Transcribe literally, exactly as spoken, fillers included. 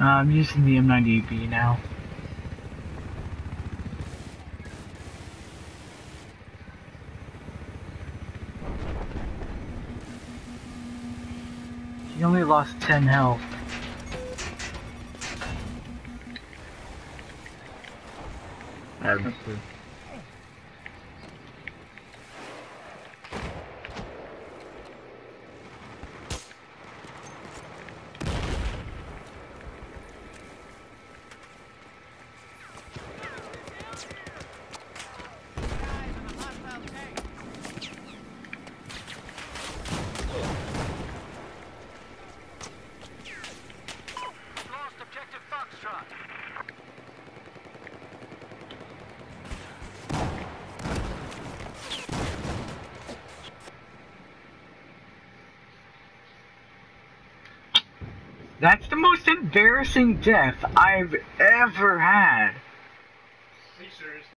I'm using the M ninety B now. He only lost ten health. That's That's the most embarrassing death I've ever had. Are you serious?